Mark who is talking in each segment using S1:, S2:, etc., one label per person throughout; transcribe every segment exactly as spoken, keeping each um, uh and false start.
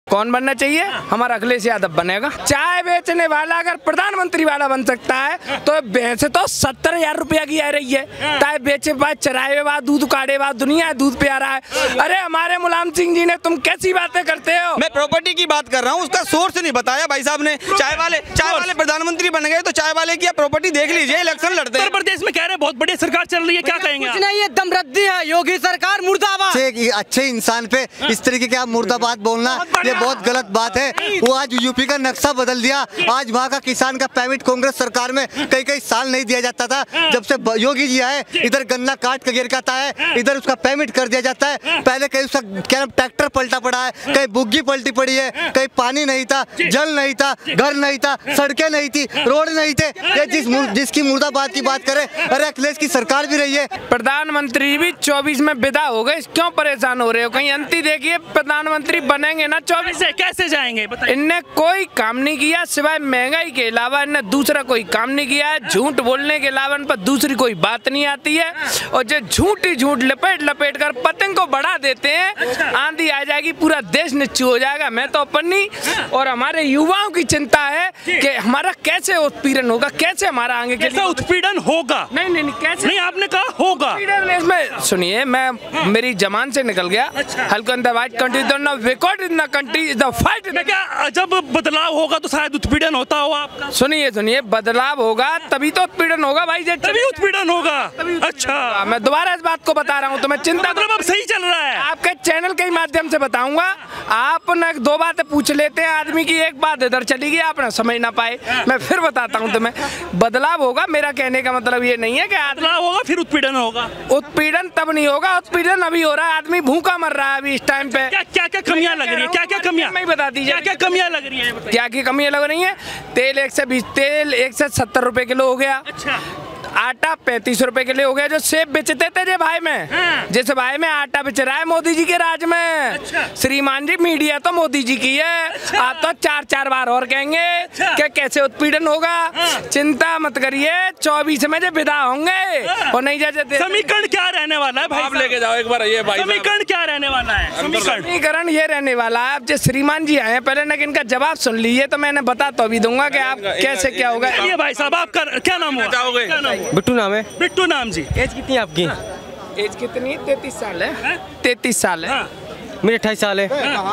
S1: कौन बनना चाहिए? हमारा अखिलेश यादव बनेगा। चाय बेचने वाला अगर प्रधानमंत्री वाला बन सकता है तो भैंसे तो सत्तर हजार रुपया की आ रही है। चाय बेचे बाद, चराए बाद, दूध काटे बाद, दुनिया दूध पे आ रहा है। अरे हमारे मुलायम सिंह जी ने, तुम कैसी बातें करते हो?
S2: मैं प्रॉपर्टी की बात कर रहा हूँ, उसका सोर्स नहीं बताया भाई साहब ने। चाय वाले चाय वाले प्रधानमंत्री बन गए तो चाय वाले की प्रॉपर्टी देख लीजिए, इलेक्शन लड़ते हैं।
S3: उत्तर प्रदेश में कह रहे हैं बहुत बढ़िया सरकार चल रही है, क्या कहेंगे?
S4: कुछ नहीं, ये दम रद्दी है, योगी सरकार मुर्दाबाद।
S5: अच्छे इंसान पे इस तरीके के आप मुर्दाबाद बोलना ये बहुत गलत बात है। वो आज यूपी का नक्शा बदल दिया। आज वहाँ का किसान का पेमेंट कांग्रेस सरकार में कई कई साल नहीं दिया जाता था। जब से योगी जी आए, इधर गन्ना काट के गिर जाता है, इधर उसका पेमेंट कर दिया जाता है। पहले कहीं उसका क्या ट्रैक्टर पलटा पड़ा है, कहीं बुग्गी पलटी पड़ी है, कहीं पानी नहीं था, जल नहीं था, घर नहीं था, सड़कें नहीं थी, रोड नहीं थे। ये जिस जिसकी मुर्दाबाद की बात करे, अरे अखिलेश की सरकार भी रही है।
S1: प्रधानमंत्री भी चौबीस में विदा हो गए, क्यों परेशान हो रहे हो? कहीं अंति देखिए, प्रधानमंत्री बनेंगे ना चौबीस से।
S3: कैसे जाएंगे?
S1: इनने कोई काम नहीं किया सिवाय महंगाई के अलावा, इनने दूसरा कोई काम नहीं किया है। झूठ बोलने के अलावा इन पर दूसरी कोई बात नहीं आती है। और जो झूठ ही झूठ लपेट लपेट कर पतंग को बढ़ा देते हैं, आंधी आ जाएगी, पूरा देश नीचे हो जाएगा। मैं तो अपनी और हमारे युवाओं की चिंता है कि हमारा कैसे उत्पीड़न होगा, कैसे हमारा आगे
S3: कैसे उत्पीड़न होगा।
S1: नहीं नहीं नहीं कैसे
S3: नहीं, आपने कहा होगा।
S1: इसमें सुनिए, मैं मेरी जबान से निकल गया। हल्का country record in the country is the fight.
S3: क्या जब बदलाव होगा तो शायद उत्पीड़न होता होगा आपका?
S1: सुनिए सुनिए, बदलाव होगा तभी तो उत्पीड़न होगा भाई।
S3: तभी उत्पीड़न होगा। अच्छा,
S1: मैं दोबारा इस बात को बता रहा हूँ, तो मैं चिंता
S3: मतलब अब सही चल रहा है।
S1: आपके चैनल के माध्यम से बताऊंगा। आप न दो बातें पूछ लेते हैं आदमी की, एक बात इधर चली गई, आप न समझ ना पाए। मैं फिर बताता हूँ तुम्हें, बदलाव होगा। मेरा कहने का मतलब ये नहीं है कि
S3: बदलाव होगा फिर उत्पीड़न होगा।
S1: उत्पीड़न तब नहीं होगा, उत्पीड़न अभी हो रहा है। आदमी भूखा मर रहा है अभी इस टाइम पे।
S3: क्या क्या क्या कमियां लग रही है? क्या क्या कमियां
S1: मैं बता दीजिए,
S3: क्या क्या कमियां लग रही है?
S1: क्या क्या कमियां लग रही है? तेल एक से बीस तेल एक से सत्तर रुपए किलो हो गया।
S3: अच्छा,
S1: आटा पैंतीस रुपए के लिए हो गया। जो सेब बेचते थे जे भाई में, हाँ। जिस भाई में आटा बेच रहा है मोदी जी के राज में। अच्छा। श्रीमान जी, मीडिया तो मोदी जी की है। अच्छा। आप तो चार चार बार और कहेंगे। अच्छा। कि कैसे उत्पीड़न होगा। हाँ। चिंता मत करिए, चौबीस में जो विदा होंगे। हाँ। और नहीं जाते।
S3: समीकरण क्या रहने वाला है भाई?
S2: आप लेके जाओ एक बार ये भाई।
S3: समीकरण क्या रहने वाला है?
S1: समीकरण ये रहने वाला है। अब जो श्रीमान जी आए पहले ना इनका जवाब सुन लीजिए, तो मैंने बता तो अभी दूंगा कि आप कैसे क्या होगा।
S3: ये भाई साहब, आपका क्या नाम हुआ?
S5: बिट्टू नाम है।
S3: बिट्टू नाम जी।
S5: एज कितनी है आपकी?
S1: एज कितनी? तैतीस साल है। तैतीस साल है।
S5: मेरे अट्ठाईस साल है।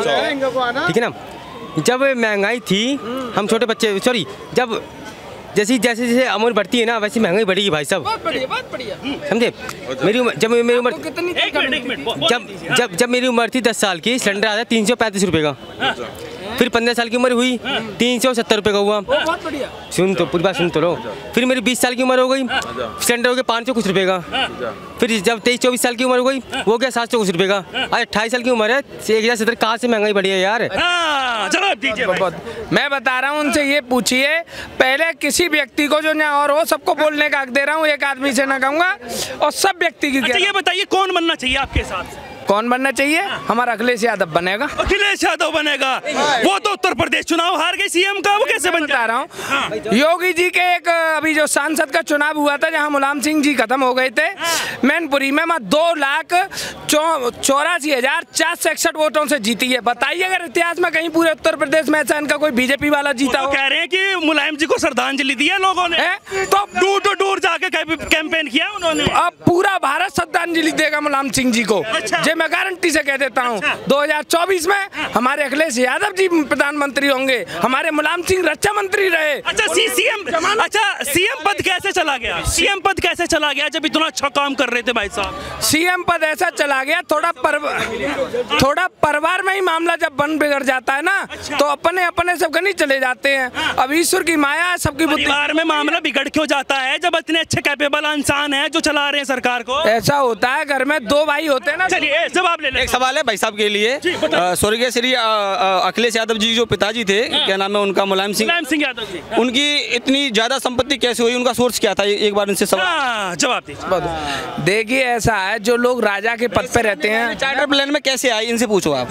S5: ठीक है ना। जब महंगाई थी, हम छोटे बच्चे, सॉरी, जब जैसी जैसे जैसे उम्र बढ़ती है ना, वैसी महंगाई बढ़ेगी भाई साहब।
S1: बहुत बढ़िया, बहुत बढ़िया।
S5: समझे? मेरी उम्र, जब मेरी उम्र
S1: कितनी,
S5: जब जब जब मेरी उम्र थी दस साल की, सिलेंडर आता तीन सौ पैंतीस रुपये का। फिर पंद्रह साल की उम्र हुई, तीन सौ सत्तर रुपये का हुआ।
S1: बहुत बढ़िया।
S5: सुन तो पूरी बात सुन तो लो। फिर मेरी बीस साल की उम्र हो गई, सिलेंडर हो गया पाँच सौ कुछ रुपये का। फिर जब तेईस चौबीस साल की उम्र हो गई, वो हो गया सात सौ कुछ रुपये का। आज अट्ठाईस साल की उम्र है, एक हज़ार सत्तर। कहाँ से महंगाई बढ़ी है यार?
S3: जवाब दीजिए।
S1: मैं बता रहा हूँ, उनसे ये पूछिए पहले किसी व्यक्ति को जो ना और हो, सबको बोलने का हक दे रहा हूँ, एक आदमी से ना कहूँगा। और सब व्यक्ति की।
S3: अच्छा, ये बताइए कौन बनना चाहिए आपके साथ?
S1: कौन बनना चाहिए? हमारा अखिलेश यादव बनेगा।
S3: अखिलेश यादव बनेगा? वो तो उत्तर प्रदेश चुनाव हार गए सीएम का, वो कैसे बन
S1: बता रहा हूँ। योगी जी के एक अभी जो सांसद का चुनाव हुआ था, जहाँ मुलायम सिंह जी खत्म हो गए थे मैनपुरी में, मैं दो लाख चौरासी हजार चार सौ इकसठ वोटों से जीती है। बताइए अगर इतिहास में कहीं पूरे उत्तर प्रदेश में ऐसा इनका कोई बीजेपी वाला जीता हो।
S3: कह रहे हैं कि मुलायम जी को श्रद्धांजलि दी है लोगों ने, तो दूर दूर दूर जाके कैंपेन किया उन्होंने।
S1: अब पूरा भारत श्रद्धांजलि देगा मुलायम सिंह जी को। मैं गारंटी से कह देता हूँ। अच्छा। दो हज़ार चौबीस में हमारे अखिलेश यादव जी प्रधानमंत्री होंगे, हमारे मुलायम सिंह रक्षा मंत्री रहे।
S3: अच्छा, सीएम अच्छा सीएम पद कैसे चला गया? सीएम पद कैसे चला गया जब इतना अच्छा काम कर रहे थे भाई साहब?
S1: सीएम पद ऐसा चला गया, थोड़ा पर, थोड़ा परिवार में ही मामला जब बन बिगड़ जाता है ना। अच्छा। तो अपने अपने सब नहीं चले जाते हैं। अब ईश्वर की माया है, सबकी
S3: परिवार में मामला बिगड़ क्यों जाता है जब इतने अच्छे कैपेबल इंसान है जो चला रहे हैं सरकार को?
S1: ऐसा होता है, घर में दो भाई होते हैं ना।
S3: चलिए जवाब ले ले।
S2: एक सवाल है भाई साहब के लिए। स्वर्गीय श्री अखिलेश यादव जी जो पिताजी थे, क्या नाम है उनका? मुलायम सिंह
S3: मुलायम सिंह यादव जी।
S2: उनकी इतनी ज्यादा संपत्ति कैसे हुई? उनका सोर्स क्या था? एक बार उनसे सवाल
S3: जवाब दीजिए।
S1: देखिए ऐसा है, जो लोग राजा के पद पे रहते हैं,
S2: चार्टर प्लान में कैसे आई, इनसे पूछो आप।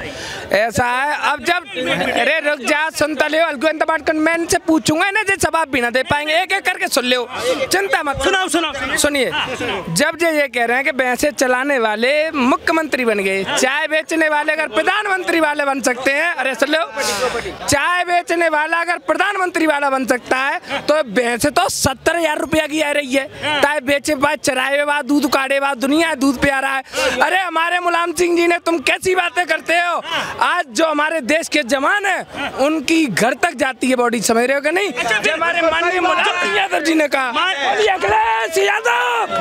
S1: ऐसा है, अब जब अरे रुक जा, सुनता ले, मैं इनसे पूछूंगा ना, जो जवाब भी ना दे पाएंगे, एक एक करके सुन लो, चिंता मत।
S3: सुनाओ सुनाओ
S1: सुनिए। जब जो ये कह रहे हैं कि भैंसे चलाने वाले मुख्य मुख्यमंत्री बन गए। चाय बेचने वाले अगर प्रधानमंत्री वाले बन सकते हैं, अरे सुन लो, चाय बेचने वाला अगर प्रधानमंत्री वाला बन सकता है तो वैसे तो सत्तर हजार रुपया की आ रही है। चाय बेचे बाद, चराए बाद, दूध काटे बाद, दुनिया दूध पे आ रहा है। अरे हमारे मुलायम सिंह जी ने, तुम कैसी बातें करते हो? आज जो हमारे देश के जवान है उनकी घर तक जाती है बॉडी, समझ रहे हो कि नहीं? जो हमारे माननीय मुलायम सिंह यादव जी ने कहा, अखिलेश यादव,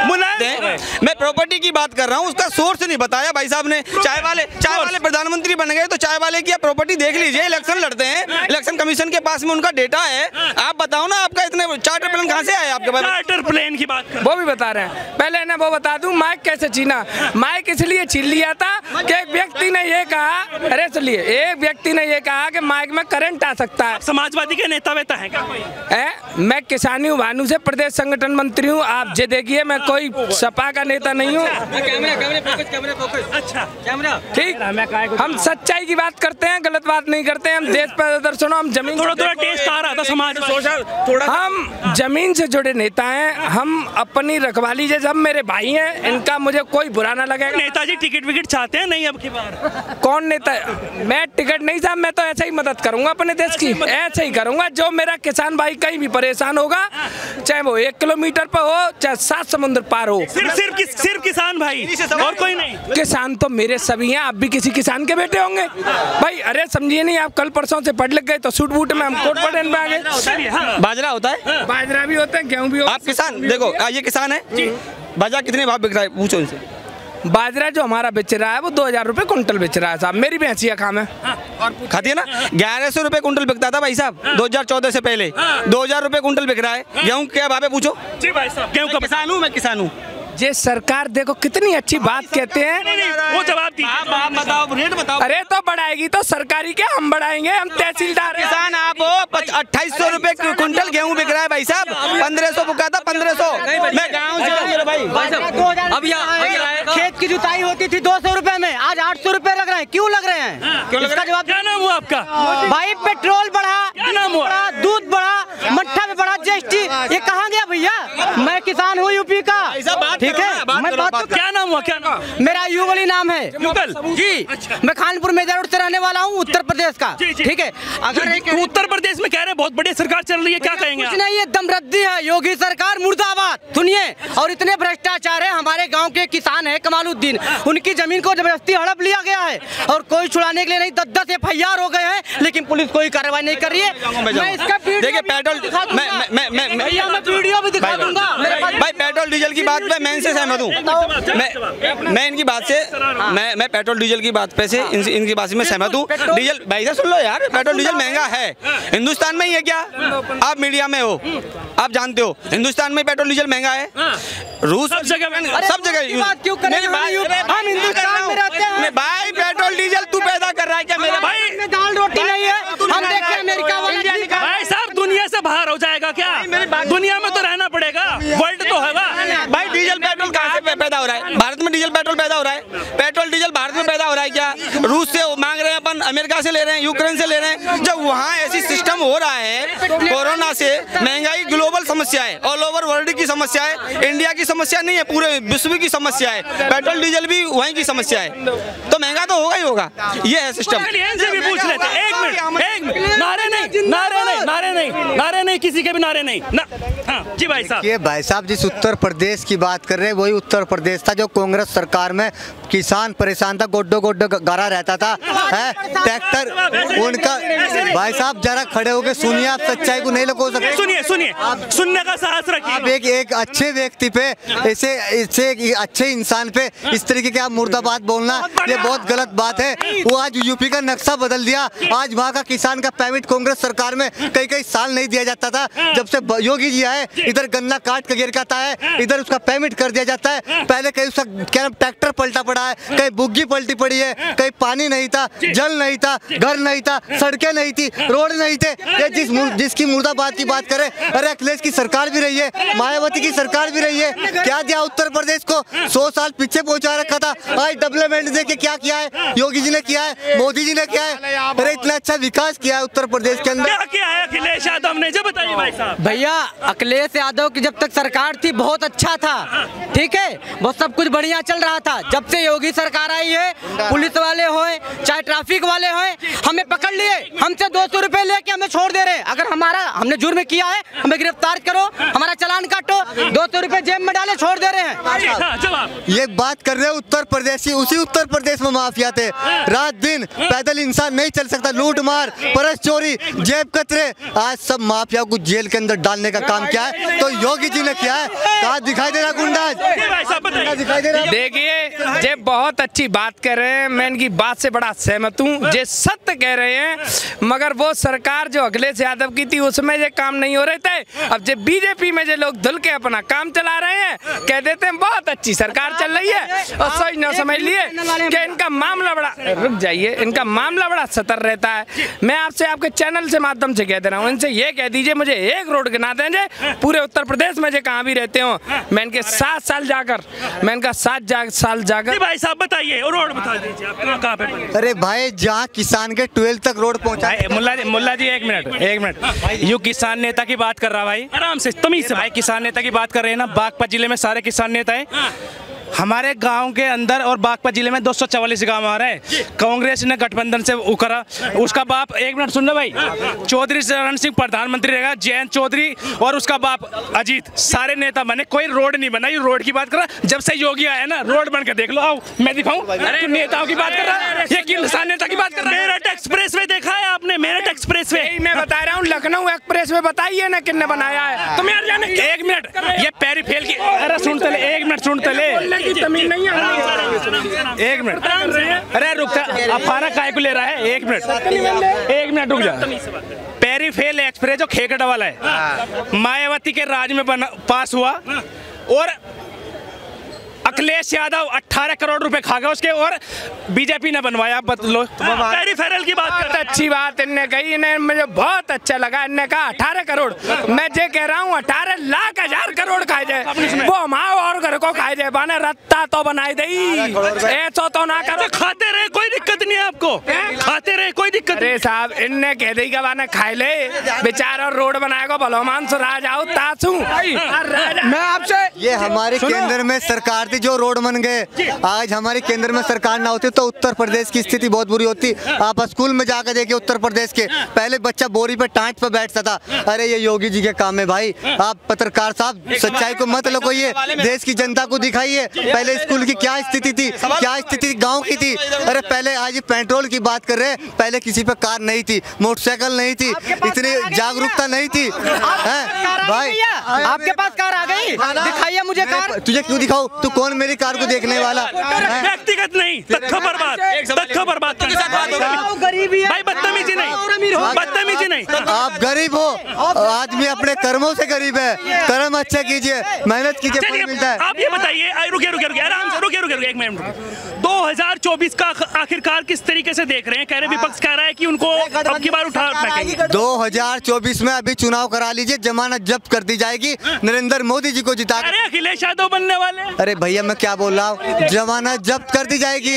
S2: मैं प्रॉपर्टी की बात कर रहा हूँ, उसका सोर्स नहीं बताया भाई साहब ने। चाय वाले चाय वाले प्रधानमंत्री बन गए तो चाय वाले की प्रॉपर्टी देख लीजिए। इलेक्शन लड़ते हैं, इलेक्शन कमीशन के पास में उनका डेटा है। आप बताओ ना, आपका इतने चार्टर प्लेन कहाँ से आया आपके पास?
S3: चार्टर प्लेन की बात
S1: वो भी बता रहे हैं। पहले ना वो बता दूं, माइक कैसे छीना। माइक इसलिए छीन लिया था कि एक व्यक्ति ने ये कहा, अरे चलिए, एक व्यक्ति ने ये कहा कि माइक में करंट आ सकता है।
S3: समाजवादी के नेता वेता है क्या कोई?
S1: है, मैं किसानी हूँ, भानु से प्रदेश संगठन मंत्री हूँ। आप जे देखिए, मैं कोई सपा का नेता नहीं हूँ।
S3: अच्छा,
S1: ठीक, हम सच्चाई की बात करते हैं, गलत बात नहीं करते हैं। हम देश पर दर्शनों, हम जमीन
S3: थोड़ा थोड़ा टेस्ट आ रहा था समाज में।
S1: हम जमीन से जुड़े नेता हैं। हम अपनी रखवाली, जैसे हम मेरे भाई हैं, इनका मुझे कोई बुरा ना लगेगा।
S3: नेताजी टिकट विकेट चाहते हैं नहीं अब की बार?
S1: कौन नेता? मैं टिकट नहीं साहब, मैं तो ऐसे ही मदद करूंगा अपने देश की, ऐसे ही करूंगा। जो मेरा किसान भाई कहीं भी परेशान होगा, चाहे वो एक किलोमीटर पर हो, चाहे सात समुद्र पार हो।
S3: सिर्फ सिर्फ किस, सिर्फ किसान भाई और कोई नहीं?
S1: किसान तो मेरे सभी हैं। आप भी किसी किसान के बेटे होंगे भाई। अरे समझिए नहीं, आप कल परसों से पढ़ लिख गए तो सूट बूट में हम कोट पहन में आ गए।
S2: बाजरा होता है,
S1: बाजरा भी होता है, गेहूं भी होता है।
S2: आप किसान देखो, ये किसान है, बाजरा कितने भाव बिक रहा है पूछो इनसे।
S1: बाजरा जो हमारा बेच रहा है वो दो हजार रुपए कुंटल बेच रहा है साहब। मेरी भैंसिया काम है,
S2: खाती है ना। ग्यारह सौ रुपए कुंटल बिकता था भाई साहब दो हजार चौदह से पहले। दो हजार रुपए कुंटल बिक रहा है। गेहूं क्या भाव है पूछो।
S3: जी भाई साहब, गेहूं का
S2: किसान हूँ, मैं किसान हूँ।
S1: ये सरकार देखो कितनी अच्छी बात कहते हैं।
S3: वो जवाब दीजिए।
S2: आप आप बताओ, रेट बताओ।
S1: अरे तो बढ़ाएगी तो सरकारी क्या, हम बढ़ाएंगे, हम तहसीलदार हैं।
S2: किसान आप हो, अट्ठाईस सौ रुपए कुंटल गेहूं बिक रहा है भाई साहब। पंद्रह सौ बुका था, पंद्रह सौ। मैं गाँव से हूँ भाई।
S4: अब यहाँ खेत की जुताई होती थी दो सौ रुपए में, आज आठ सौ रुपए लग रहे हैं। क्यों लग रहे हैं?
S2: क्यों लग
S4: इसका
S2: रहा है?
S4: जवाब
S3: क्या नाम हुआ आपका?
S4: भाई पेट्रोल बढ़ा,
S3: क्या नाम हुआ?
S4: दूध बढ़ा, मट्ठा में बढ़ा, जीएसटी। ये कहाँ गया भैया? मैं किसान हूँ यूपी का, ठीक है। मैं बात तो
S3: क्या नाम हुआ? क्या नाम?
S4: मेरा युगली नाम है।
S3: युगल
S4: जी, मैं खानपुर मेजा रोड से रहने वाला हूँ, उत्तर प्रदेश का, ठीक है।
S3: अगर एक उत्तर प्रदेश में कह रहे बहुत बढ़िया सरकार चल रही है, क्या कहेंगे?
S4: कुछ नहीं, ये दम रद्दी है। योगी सरकार मुर्दाबाद। सुनिए, और इतने भ्रष्टाचार है। हमारे गांव के किसान है कमालुद्दीन, उनकी जमीन को जबरदस्ती हड़प लिया गया है और कोई छुड़ाने के लिए नहीं, दस दस एफ आई आर हो गए हैं, लेकिन पुलिस कोई कार्रवाई नहीं कर रही है। मैं इसका
S2: देखिए पेट्रोल, मैं मैं मैं
S4: भैया मैं वीडियो भी दिखा दूंगा।
S2: भाई पेट्रोल डीजल की बात पे मैं इनसे सहमत हूँ। मैं मैं इनकी बात से मैं मैं पेट्रोल डीजल की बात पे से इन, इनकी बात से मैं सहमत हूँ। डीजल भाई साहब सुन लो यार, पेट्रोल डीजल महंगा है। हिंदुस्तान में ही है क्या? आप मीडिया में हो, आप जानते हो हिंदुस्तान में पेट्रोल डीजल महंगा है। रूस
S3: सब जगह,
S2: सब जगह
S4: हम हिंदुस्तान में रहते हैं
S2: भाई। पेट्रोल डीजल तू पैदा कर रहा है क्या मेरे
S3: भाई?
S4: दाल रोटी नहीं है। हम देखे अमेरिका वाले
S3: भाई साहब दुनिया से बाहर हो जाएगा क्या? दुनिया में तो रहना पड़ेगा, वर्ल्ड तो होगा
S2: भाई। डीजल पेट्रोल कहाँ से पैदा हो रहा है? भारत में डीजल पेट्रोल पैदा हो रहा है। पेट्रोल डीजल भारत में पैदा हो रहा है क्या? रूस से मांग रहे हैं अपन, अमेरिका से ले रहे हैं, यूक्रेन से ले रहे हैं। जब वहाँ ऐसी सिस्टम हो रहा है, कोरोना से महंगाई ग्लोबल समस्या है, ऑल ओवर वर्ल्ड की समस्या है, इंडिया की समस्या नहीं है, पूरे विश्व की समस्या है। पेट्रोल डीजल भी वहीं की समस्या है, तो महंगा तो होगा ही होगा। ये है सिस्टम।
S3: भी पूछ लेते हैं। एक मिनट, एक मिनट, नारे नहीं, नारे नहीं, नारे नहीं, नारे नहीं, किसी के भी नारे नहीं ना। हाँ जी भाई साहब।
S5: ये भाई साहब जिस उत्तर प्रदेश की बात कर रहे हैं वही उत्तर प्रदेश था जो कांग्रेस सरकार में किसान परेशान था, गोड्डो गोड्डो गारा रहता था, है ट्रैक्टर उनका। भाई साहब जरा खड़े होके सुनिए, आप सच्चाई को नहीं लुको सकते।
S3: सुनिए सुनिए, सुनने का साहस रखिए।
S5: आप एक एक अच्छे व्यक्ति पे, ऐसे ऐसे एक अच्छे इंसान पे इस तरीके के आप मुर्दाबाद बोलना, ये बहुत गलत बात है। वो आज यूपी का नक्शा बदल दिया। आज वहाँ का किसान का पेमेंट कांग्रेस सरकार में कई कई साल नहीं दिया जाता था। जब से योगी जी आए, इधर गन्ना काट के गिर जाता है, इधर उसका पेमेंट कर दिया जाता है। पहले कहीं उसका क्या ट्रैक्टर पलटा पड़ा है, कहीं बुग्गी पलटी पड़ी है, कहीं पानी नहीं था, जल नहीं था, घर नहीं था, सड़कें नहीं थी, रोड नहीं थे। ये जिस जिसकी मुर्दाबाद की बात करें, अरे अखिलेश की सरकार भी रही है, मायावती की सरकार भी रही है। क्या दिया उत्तर प्रदेश को? सौ साल पीछे पहुंचा रखा था। आज डेवलपमेंट देखिए क्या किया है, योगी जी ने किया है, मोदी जी ने किया है। अरे इतना इतना अच्छा विकास किया है उत्तर प्रदेश के अंदर।
S3: क्या किया है अखिलेश यादव ने, जो बताइए भाई साहब।
S4: भैया अखिलेश यादव की जब तक सरकार थी बहुत अच्छा था, ठीक है, वो सब कुछ बढ़िया चल रहा था। जब से योगी सरकार आई है, पुलिस वाले होए चाहे ट्रैफिक वाले होए, हमें पकड़ लिए, हमसे दो सौ रुपए लेके हमें छोड़ दे रहे। अगर हमारा हमने जुर्म किया है हमें गिरफ्तार करो, हमारा चालान काटो, दो सौ रुपए जेब में डाले छोड़ दे रहे हैं।
S3: जवाब
S5: ये बात कर रहे हैं उत्तर प्रदेश की, उसी उत्तर प्रदेश में माफिया थे। रात दिन पैदल इंसान नहीं चल सकता, लूट मार, परस चोरी, जेब कतरे, आज सब माफिया को जेल के अंदर डालने का काम किया है तो योगी जी ने किया है। कहाँ दिखाई दे रहा गुंडा, दिखाई दे रहा।
S1: देखिए जे बहुत अच्छी बात कर रहे हैं, मैं इनकी बात से बड़ा सहमत हूँ, जे सत्य कह रहे हैं, मगर वो सरकार जो अखिलेश यादव की थी उसमें ये काम नहीं हो रहे थे। अब जब बीजेपी में जो लोग धुल के अपना काम चला रहे हैं, कह देते हैं बहुत अच्छी सरकार चल रही है, और सही न समझ लिए कि इनका मामला बड़ा, रुक जाइए, इनका मामला बड़ा सतर रहता है। मैं आपसे आपके चैनल से माध्यम से कह दे रहा हूँ, इनसे ये कह दीजिए मुझे एक रोड गिना देंगे पूरे उत्तर प्रदेश में जो कहाँ भी रहते हो, मैं इनके सात साल जाकर मैं इनका सात जा, साल जाकर
S3: भाई साहब बताइए रोड बता दीजिए आप कहाँ पे बने?
S5: अरे भाई जहाँ किसान के ट्वेल्थ तक रोड पहुँचा।
S6: मुल्ला जी मुल्ला जी एक मिनट एक मिनट यू किसान नेता की बात कर रहा भाई,
S3: आराम से तमीज से
S6: भाई किसान नेता की बात कर रहे हैं ना। बागपत जिले में सारे किसान नेता हैं। हमारे गांव के अंदर और बागपत जिले में दो सौ चवालीस गाँव आ रहे हैं। कांग्रेस ने गठबंधन से उकरा, उसका बाप, एक मिनट सुन लो भाई, चौधरी चरण सिंह प्रधानमंत्री रहेगा, जयंत चौधरी और उसका बाप अजीत, सारे नेता बने, कोई रोड नहीं बना। ये रोड की बात कर रहा, जब से योगी आया ना रोड बन के देख लो, आओ मैं दिखाऊं। अरे नेताओं की बात कर रहा है, ये किसान नेता की बात कर रहा है।
S3: मेरठ एक्सप्रेस वे देखा है आपने? मेरठ एक्सप्रेस वे
S1: मैं बता रहा हूँ, लखनऊ एक्सप्रेस वे बताइए ना किसने बनाया है।
S3: तुम यार जाने
S6: एक मिनट, ये पैरी फेल की, अरे सुनते ले, एक मिनट सुनते ले, एक मिनट, अरे रुक जा, अफारा काय को ले रहा है, एक मिनट एक मिनट रुक जा। पेरीफेल एक्सप्रेस जो खेकड़ा वाला है मायावती के राज में बना, पास हुआ, और अखिलेश यादव अठारह करोड़ रुपए खा गए उसके, और बीजेपी ने बनवाया। बदलो
S3: पेरीफेरल की बात
S1: बहुत अच्छी बात इनने कही, इन्हें मुझे बहुत अच्छा लगा। इनने कहा अठारह करोड़, मैं जे कह रहा हूँ अठारह लाख हजार करोड़ खाए जाए, वो हमारे और घर को खाए जाए, बने रत्ता तो बनाई दे, ऐसा तो ना करो।
S3: खाते रहे, कोई दिक्कत नहीं है आपको, खाते रहे, कोई दिक्कत।
S1: अरे साहब इनने कह दी का बाने खाए ले, बेचारा रोड बनाएगा भलोमान से राज आओ तासू।
S5: मैं आपसे, ये हमारे केंद्र में सरकार थी जो रोड बन गए, आज हमारे केंद्र में सरकार ना होती तो उत्तर प्रदेश की स्थिति बहुत बुरी होती। आप स्कूल में जाकर देखिए उत्तर प्रदेश के, पहले बच्चा बोरी पे टांट पे बैठता था। अरे ये योगी जी के काम है भाई। आप पत्रकार साहब सच्चाई को मत लुकाइए, देश की जनता को दिखाइए पहले स्कूल की क्या स्थिति थी, क्या स्थिति गाँव की थी। अरे पहले, आज पेट्रोल की बात कर रहे हैं, पहले किसी पे कार नहीं थी, मोटरसाइकिल नहीं थी, इतनी जागरूकता नहीं थी भाई।
S4: आपके पास कार आ गई, दिखाइए मुझे कार।
S5: तुझे क्यों दिखाऊं, तू कौन मेरी कार को देखने वाला?
S3: व्यक्तिगत नहीं, तथ्यों पर बात, तथ्यों पर बात
S4: गरीबी है
S3: भाई, बदतमीजी नहीं, बदतमीजी नहीं।
S5: आप गरीब हो, आदमी अपने कर्मों से गरीब है, कर्म अच्छे कीजिए, मेहनत कीजिए, फल मिलता है।
S3: आप ये बताइए, रुकिए रुकिए रुकिए आराम से, रुकिए रुकिए एक मिनट। दो हज़ार चौबीस का आखिरकार किस तरीके से देख रहे हैं? कह रहे विपक्ष कह रहा है कि उनको अब की बार उठा फेंकेंगे।
S5: दो हज़ार चौबीस में अभी चुनाव करा लीजिए, जमानत जब्त कर दी जाएगी, नरेंद्र मोदी जी को जिता।
S3: अरे अखिलेश यादव बनने वाले।
S5: अरे भैया मैं क्या बोल रहा हूँ, जमानत जब्त कर दी जाएगी,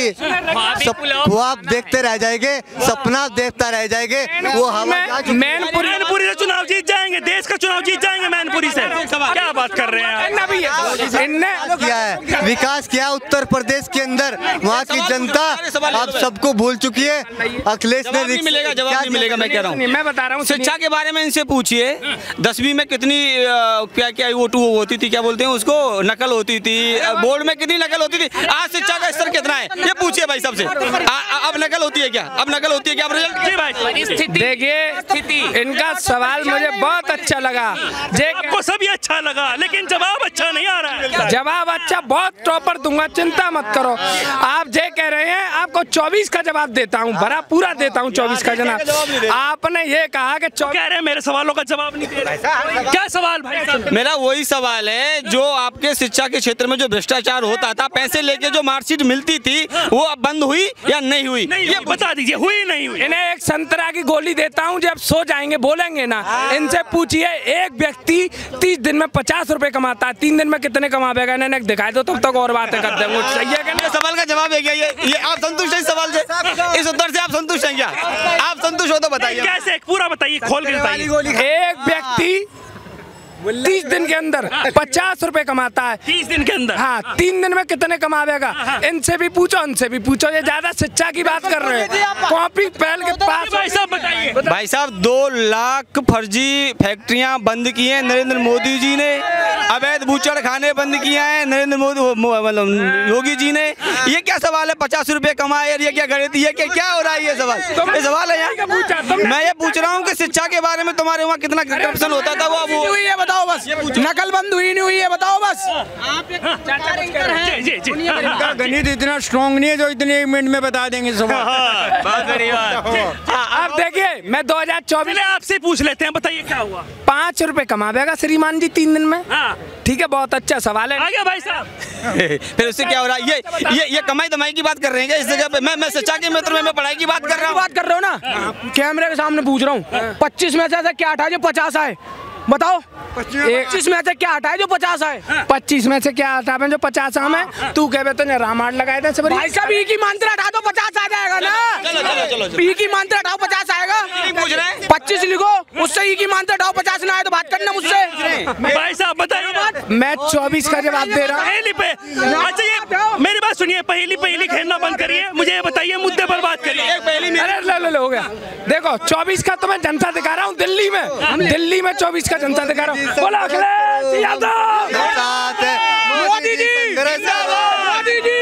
S5: ख्वाब देखते रह जाएंगे, सपना देखता रह जाएंगे। वो हमारे
S3: मैनपुरी मैनपुरी से चुनाव जीत जाएंगे, देश का चुनाव जीत जाएंगे मैनपुरी से। क्या बात कर रहे हैं?
S5: इनने किया है, विकास किया उत्तर प्रदेश के अंदर, वहाँ की जनता अब सबको भूल चुकी है। अखिलेश ने
S2: नहीं मिलेगा, जवाब नहीं मिलेगा। मैं कह रहा हूँ,
S1: मैं बता रहा हूँ,
S2: शिक्षा के बारे में इनसे पूछिए, दसवीं में कितनी क्या क्या वो टू होती थी, क्या बोलते हैं उसको, नकल होती थी, बोर्ड में कितनी नकल होती थी, आज शिक्षा का स्तर कितना है ये पूछिए भाई सबसे। अब नकल होती है क्या, अब नकल होती है क्या?
S1: देखिए इनका सवाल मुझे बहुत अच्छा लगा,
S3: आपको सभी अच्छा लगा, लेकिन जवाब अच्छा नहीं आ रहा है।
S1: जवाब अच्छा बहुत प्रॉपर दूंगा, चिंता मत करो। आप जे कह रहे हैं, आपको चौबीस का जवाब देता हूँ, भरा पूरा देता हूँ चौबीस का जनाब। आपने ये कहा कि
S3: कह रहे हैं मेरे सवालों का जवाब नहीं दे रहे। क्या सवाल भाई?
S2: मेरा वही सवाल है, जो आपके शिक्षा के क्षेत्र में जो भ्रष्टाचार प्रचार होता था, पैसे लेके जो मार्कशीट मिलती थी वो अब बंद हुई या नहीं हुई?
S3: नहीं, ये बता दीजिए, हुई नहीं हुई?
S1: इन्हें एक संतरा की गोली देता हूँ, जब सो जाएंगे बोलेंगे ना, इनसे पूछिए एक व्यक्ति तीस दिन में पचास रुपए कमाता है, तीन दिन में कितने कमाएगा? इन्हें दिखाई दो तब तक और बातें करते हैं। वो सही है कि नहीं?
S2: सवाल का जवाब है क्या ये? ये आप संतुष्ट हैं इस सवाल से? इस उत्तर से आप संतुष्ट हैं क्या? आप संतुष्ट हो तो बताइए।
S3: कैसे? पूरा बताइए, खोल के बताइए।
S1: एक व्यक्ति तीस दिन के अंदर पचास रुपए कमाता है।
S3: तीस दिन के अंदर?
S1: हाँ, तीन दिन में कितने कमाएगा? इनसे भी पूछो, उनसे भी पूछो, ये ज्यादा शिक्षा की बात कर रहे हैं। कॉपी पहल के पास।
S3: भाई साहब बताइए।
S2: भाई साहब, दो लाख फर्जी फैक्ट्रियां बंद की हैं नरेंद्र मोदी जी ने, अवैध बूचड़ खाने बंद किए हैं नरेंद्र मोदी मतलब योगी जी ने। ये क्या सवाल है? पचास रुपए कमाए और ये क्या गणित? ये क्या क्या हो रहा है? ये सवाल ये सवाल है यहाँ? मैं ये पूछ रहा हूँ कि शिक्षा के बारे में तुम्हारे वहाँ कितना करप्शन होता था? वो वो बस, नकल बंद हुई नहीं हुई है, बताओ बस।
S3: जी जी जी।
S7: इनका गणित इतना स्ट्रॉन्ग नहीं है जो इतने एक मिनट में बता देंगे सवाल।
S2: बहुत बड़ी बात।
S1: अब देखिए, मैं दो हजार चौबीस
S3: आपसे पूछ लेते हैं, बताइए क्या हुआ?
S1: पाँच रुपए कमाएगा श्रीमान जी तीन दिन में।
S3: हाँ।
S1: ठीक है, बहुत अच्छा सवाल है।
S3: आ गया भाई साहब।
S2: फिर उससे क्या हो रहा है? ये ये ये कमाई दमाई की बात कर रहे हैं क्या इस जगह पे? मैं मैं शिक्षा के मित्र में मैं पढ़ाई की बात कर रहा हूँ।
S8: बात कर रहे हो ना, कैमरे के सामने पूछ रहा हूँ। पच्चीस में से क्या हटा जो पचास आए? बताओ। पच्चीस में से क्या हटाए जो पचास आए?
S1: पच्चीस में से क्या हटाए जो पचास आम है? तू कह तो रामायण लगाए थे सब।
S8: भाई साहब, ई की मात्रा हटा दो पचास आ जाएगा ना।
S2: चलो चलो चलो,
S8: ई की मात्रा हटाओ पचास आएगा।
S2: पूछ रहे हैं
S8: पच्चीस लिखो, उससे ई की मात्रा हटाओ पचास ना आए तो बात करना मुझसे।
S3: भाई साहब बताइए।
S1: मैं चौबीस का जवाब दे रहा हूँ।
S3: पहली पे अच्छा, ये मेरी बात सुनिए, पहली पहली खेलना बंद करिए, मुझे ये बताइए, मुद्दे पर बात करिए।
S2: पहली
S1: अरे लो लो लो हो गया। देखो, चौबीस का तो मैं जनता दिखा रहा हूँ दिल्ली में, दिल्ली में चौबीस का जनता दिखा रहा हूँ। बोला अखिलेश यादव,
S8: मोदी जी मोदी जी।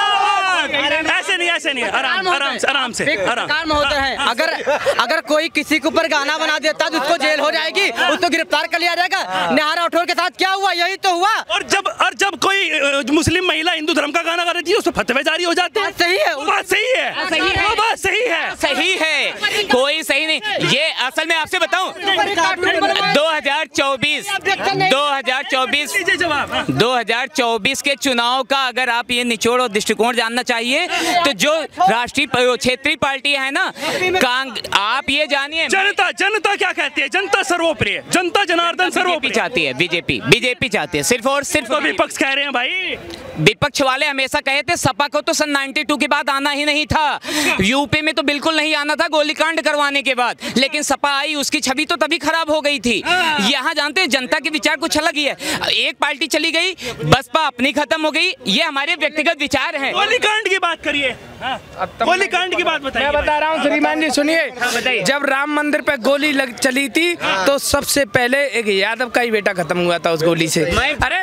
S3: ऐसे नहीं, ऐसे नहीं, आराम आराम से आराम से आराम
S4: काम होते हैं। अगर अगर कोई किसी के ऊपर गाना बना देता तो उसको जेल हो जाएगी, उसको गिरफ्तार कर लिया जाएगा। निहारा राठौर के साथ क्या हुआ? यही तो हुआ।
S3: और जब और जब कोई अ, मुस्लिम महिला हिंदू धर्म का गाना गा रही है, उस पर फतवे जारी हो जाते हैं।
S4: सही है,
S3: वो बात सही है, वो बात सही है,
S9: सही है, कोई सही नहीं। ये असल में आपसे बताऊं, दो हज़ार चौबीस दो हज़ार चौबीस दो हज़ार चौबीस के चुनाव का अगर आप ये निचोड़ और दृष्टिकोण जानना चाहिए तो जो राष्ट्रीय क्षेत्रीय पार्टी है ना, कांग आप ये जानिए,
S3: जनता जनता क्या कहती है? जनता सर्वोप्रिय, जनता जनार्दन सर्वोप्रिय
S9: चाहती है। बीजेपी बीजेपी चाहती है सिर्फ और सिर्फ।
S3: तो विपक्ष कह रहे हैं भाई,
S9: विपक्ष वाले हमेशा कहे थे सपा को तो सन बानवे के बाद आना ही नहीं था, यूपी में तो बिल्कुल नहीं आना था गोलीकांड करवाने के बाद, लेकिन सपा आई, उसकी छवि तो तभी खराब हो गई थी। यहाँ जानते हैं जनता के विचार कुछ अलग ही है। एक पार्टी चली गई, बसपा अपनी खत्म हो गई, ये हमारे व्यक्तिगत विचार हैं।
S3: गोलीकांड की बात करिए, गोलीकांड की बात बताइए।
S1: मैं बता रहा हूँ श्रीमान जी, सुनिए। जब राम मंदिर पे गोली लग चली थी तो सबसे पहले एक यादव का ही बेटा खत्म हुआ था उस गोली से। अरे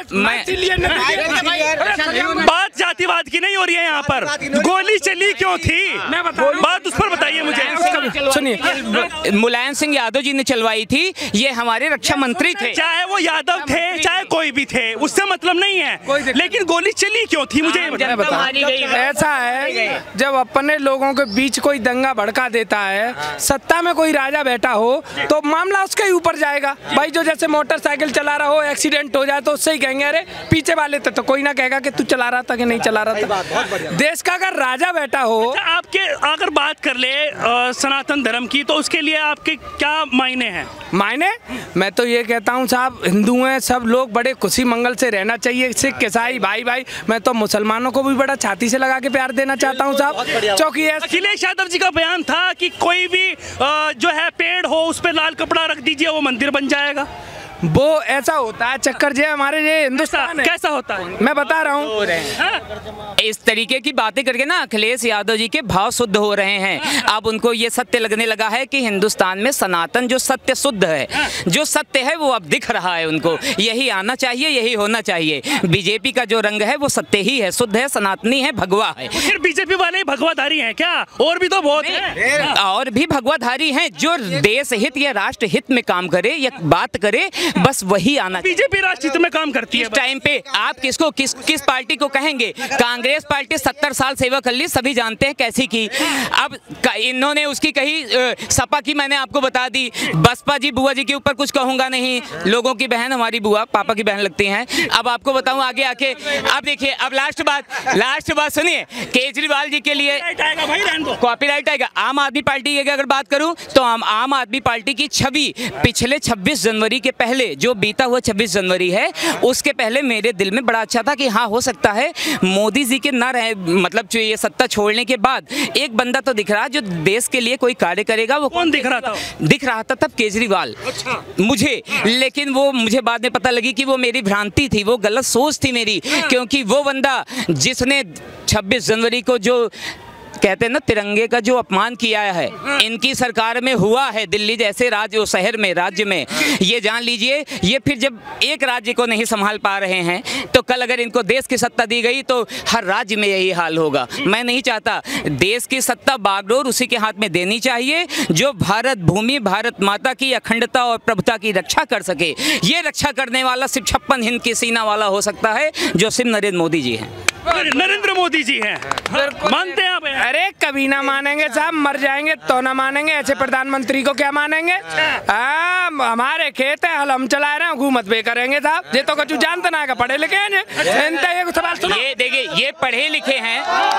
S3: बात जातिवाद की नहीं हो रही है यहाँ पर, गोली चली क्यों थी? बात उस पर बताइए मुझे।
S9: सुनिए, मुलायम सिंह यादव जी ने चलवाई थी, ये हमारे रक्षा मंत्री थे।
S3: चाहे वो यादव थे चाहे कोई भी थे, उससे मतलब नहीं है, लेकिन गोली चली क्यों थी मुझे
S1: बता। ऐसा है, जब अपने लोगों के बीच कोई दंगा भड़का देता है, सत्ता में कोई राजा बैठा हो तो मामला उसके ऊपर जाएगा। भाई जो जैसे मोटरसाइकिल चला रहा हो, एक्सीडेंट हो जाए तो उससे ही कहेंगे अरे पीछे वाले थे, तो कोई ना कहेगा कि तू चला रहा था कि नहीं चला रहा था। देश का अगर राजा बैठा हो,
S3: आपके अगर बात कर ले सनातन धर्म की, तो उसके लिए आपके क्या मायने हैं?
S1: मायने मैं तो ये कहता हूँ साहब, हिंदू हैं सब लोग, बड़े खुशी मंगल से रहना चाहिए। सिख ईसाई भाई भाई, मैं तो मुसलमानों को भी बड़ा छाती से लगा के प्यार देना चाहता हूँ साहब। क्योंकि
S3: अखिलेश यादव जी का बयान था कि कोई भी जो है पेड़ हो उस पर लाल कपड़ा रख दीजिए, वो मंदिर बन जाएगा।
S1: वो ऐसा होता है चक्कर जो हमारे ये हिंदुस्तान है।
S3: कैसा होता है
S1: मैं बता रहा हूँ।
S9: इस तरीके की बातें करके ना अखिलेश यादव जी के भाव शुद्ध हो रहे हैं। अब उनको ये सत्य लगने लगा है कि हिंदुस्तान में सनातन जो सत्य शुद्ध है, जो सत्य है वो अब दिख रहा है उनको। यही आना चाहिए, यही होना चाहिए। बीजेपी का जो रंग है वो सत्य ही है, शुद्ध है, सनातनी है, भगवा है।
S3: फिर बीजेपी वाले भगवाधारी हैं क्या? और भी तो बहुत हैं।
S9: और भी भगवाधारी हैं जो देश हित या राष्ट्र हित में काम करे या बात करे, बस वही आना।
S3: बीजेपी राष्ट्रहित में काम करती है।
S9: इस टाइम पे आप किसको किस किस पार्टी को कहेंगे? कांग्रेस पार्टी सत्तर साल सेवा कर ली, सभी जानते हैं कैसी की। अब इन्होंने उसकी कही, सपा की मैंने आपको बता दी। बसपा जी, बुआ जी के ऊपर कुछ कहूंगा नहीं, लोगों की बहन, हमारी बुआ पापा की बहन लगती हैं। अब आपको बताऊं आगे आके, अब देखिए, अब लास्ट बात लास्ट बात सुनिए, केजरीवाल जी के लिए कॉपीराइट आएगा। आम आदमी पार्टी की अगर बात करूं तो आम आम आदमी पार्टी की छवि पिछले छब्बीस जनवरी के पहले, जो बीता हुआ छब्बीस जनवरी है, उसके पहले मेरे दिल में बड़ा अच्छा था कि हाँ, हो सकता है मोदी जी के ना रहे, मतलब जो ये सत्ता छोड़ने के बाद एक बंदा तो दिख रहा जो देश के लिए कोई कार्य करेगा। वो
S3: कौन दिख रहा था?
S9: दिख रहा था तब केजरीवाल।
S3: अच्छा।
S9: मुझे, लेकिन वो मुझे बाद में पता लगी कि वो मेरी भ्रांति थी, वो गलत सोच थी मेरी, क्योंकि वो बंदा जिसने छब्बीस जनवरी को जो कहते हैं ना तिरंगे का जो अपमान किया है, इनकी सरकार में हुआ है। दिल्ली जैसे राज्य, शहर में, राज्य में, ये जान लीजिए, ये फिर जब एक राज्य को नहीं संभाल पा रहे हैं तो कल अगर इनको देश की सत्ता दी गई तो हर राज्य में यही हाल होगा। मैं नहीं चाहता। देश की सत्ता बागडोर उसी के हाथ में देनी चाहिए जो भारत भूमि, भारत माता की अखंडता और प्रभुता की रक्षा कर सके। ये रक्षा करने वाला सिर्फ छप्पन हिंद की सीना वाला हो सकता है, जो सिर्फ नरेंद्र मोदी जी हैं।
S3: नरेंद्र मोदी जी हैं, मानते हैं आप?
S1: अरे कभी ना मानेंगे साहब, मर जाएंगे तो ना मानेंगे। ऐसे प्रधानमंत्री को क्या मानेंगे? आ, हमारे खेत है, हल हम चला रहे हैं, हुकूमत पे करेंगे साहब। ये तो कुछ जानते ना का, पढ़े लिखे हैं। ये सवाल सुनो,
S9: ये देखिए, ये पढ़े लिखे हैं,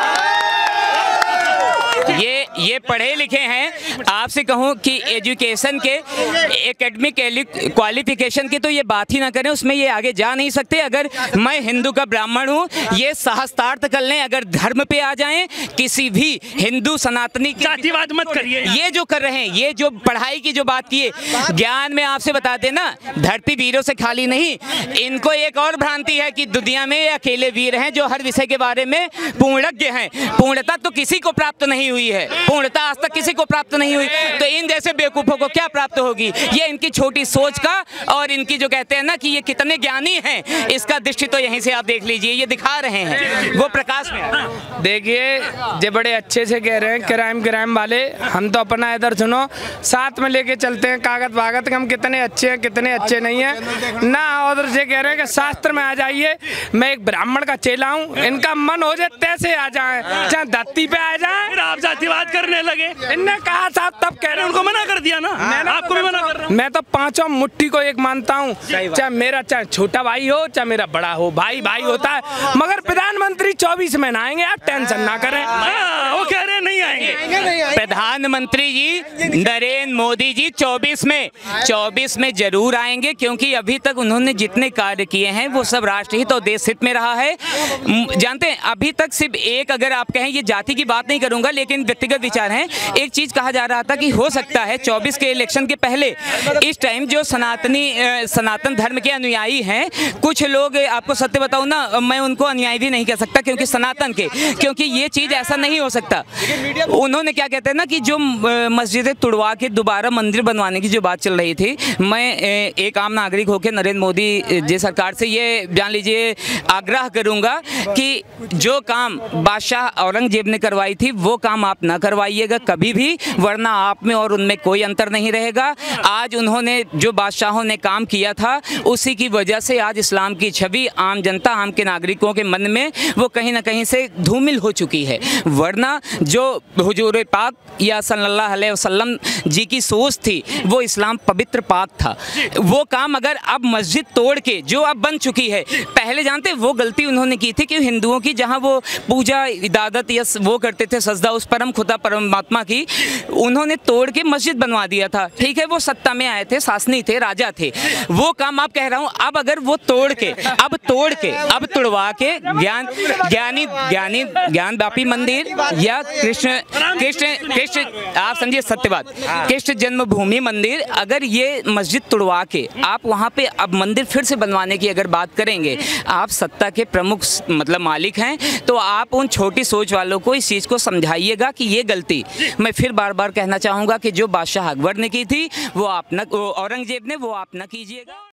S9: ये ये पढ़े लिखे हैं। आपसे कहूं कि एजुकेशन के, एकेडमिक क्वालिफिकेशन की तो ये बात ही ना करें, उसमें ये आगे जा नहीं सकते। अगर मैं हिंदू का ब्राह्मण हूं, ये सहस्त्रार्थ कर लें। अगर धर्म पे आ जाएं, किसी भी हिंदू सनातनी
S3: जातिवाद मत करिए।
S9: ये जो कर रहे हैं, ये जो पढ़ाई की जो बात की है, ज्ञान में आपसे बता देना, धरती वीरों से खाली नहीं। इनको एक और भ्रांति है कि दुनिया में अकेले वीर हैं जो हर विषय के बारे में पूर्णज्ञ हैं। पूर्णता तो किसी को प्राप्त नहीं हुई है, पूर्णता आज तक किसी को प्राप्त नहीं हुई, तो इन जैसे बेवकूफों को क्या प्राप्त होगी? ये इनकी छोटी सोच का, और इनकी जो कहते हैं ना कि ये कितने ज्ञानी हैं, इसका दृष्टि तो यहीं से आप देख लीजिए। ये दिखा रहे हैं वो प्रकाश में।
S1: देखिए, ये बड़े अच्छे से कह रहे हैं क्राइम क्राइम वाले, हम तो अपना इधर सुनो, साथ में लेके चलते हैं कागज वागज, हम कितने अच्छे हैं कितने अच्छे नहीं हैं ना। उधर से कह रहे हैं कि शास्त्र में आ जाइए, मैं एक ब्राह्मण का चेला हूँ, इनका मन हो जाए तैसे आ जाए, चाहे धरती पे आ जाए।
S3: फिर आप जातिवाद करने लगे।
S1: इनने कहा साहब, तब कह रहे हैं,
S3: उनको मना कर दिया ना,
S1: मैंने
S3: आपको भी मना कर रहा हूं।
S1: मैं तो पांचों मुट्ठी को एक मानता हूँ, चाहे मेरा चाहे छोटा भाई हो, चाहे मेरा बड़ा हो, भाई भाई होता है। मगर प्रधानमंत्री चौबीस में ना आएंगे, आप टेंशन ना करें।
S3: वो कह रहे हैं नहीं आएंगे।
S9: प्रधानमंत्री जी नरेंद्र मोदी जी चौबीस में चौबीस में जरूर आएंगे, क्योंकि अभी तक उन्होंने जितने कार्य किए हैं वो सब राष्ट्रहित और देश हित में रहा है। जानते हैं, अभी तक सिर्फ एक, अगर आप कहें, ये जाति की बात नहीं करूंगा लेकिन व्यक्तिगत विचार हैं, एक चीज कहा जा रहा था कि हो सकता है चौबीस के इलेक्शन के पहले इस टाइम जो सनातनी सनातन धर्म के अनुयायी हैं, कुछ लोग, आपको सत्य बताऊं ना, मैं उनको अनुयायी भी नहीं कह सकता क्योंकि सनातन के, क्योंकि ये चीज ऐसा नहीं हो सकता। उन्होंने क्या कहते हैं ना कि जो मस्जिदें तुड़वा के दोबारा मंदिर बनवाने की जो बात चल रही थी, मैं एक आम नागरिक होकर नरेंद्र मोदी जी सरकार से ये जान लीजिए आग्रह करूंगा कि जो काम बादशाह औरंगजेब ने करवाई थी वो काम आप ना करवाइएगा कभी भी, वरना आप में और उनमें कोई अंतर नहीं रहेगा। आज उन्होंने जो बादशाहों ने काम किया था उसी की वजह से आज इस्लाम की छवि आम जनता, आम के नागरिकों के मन में वो कहीं ना कहीं से धूमिल हो चुकी है। वरना जो हुजूर पाक या सल्लल्लाहु अलैहि वसल्लम जी की सोच थी वो इस्लाम पवित्र पाक था। वो काम अगर अब मस्जिद तोड़ के जो अब बन चुकी है, पहले जानते वो गलती उन्होंने की थी कि हिंदुओं की जहाँ वो पूजा इबादत या वो करते थे सजदा उस परम खुदा परमात्मा की, उन्होंने तोड़ के मस्जिद बनवा दिया था। ठीक है, वो सत्ता में आए थे, शासनी थे, राजा थे, वो काम आप कह रहा हूँ अब अगर वो तोड़ के अब तोड़ के अब तुड़वा के ज्ञान ज्ञानी ज्ञानी ज्ञान व्यापी मंदिर या कृष्ण कृष्ण कृष्ण आप समझिए सत्य बात, कृष्ण जन्मभूमि मंदिर, अगर ये मस्जिद तुड़वा के आप वहाँ पे अब मंदिर फिर से बनवाने की अगर बात करेंगे, आप सत्ता के प्रमुख मतलब मालिक हैं, तो आप उन छोटी सोच वालों को इस चीज़ को समझाइएगा कि ये गलती, मैं फिर बार बार कहना चाहूँगा कि जो बादशाह अकबर ने की थी वो आप न, औरंगजेब ने, वो आप न कीजिएगा।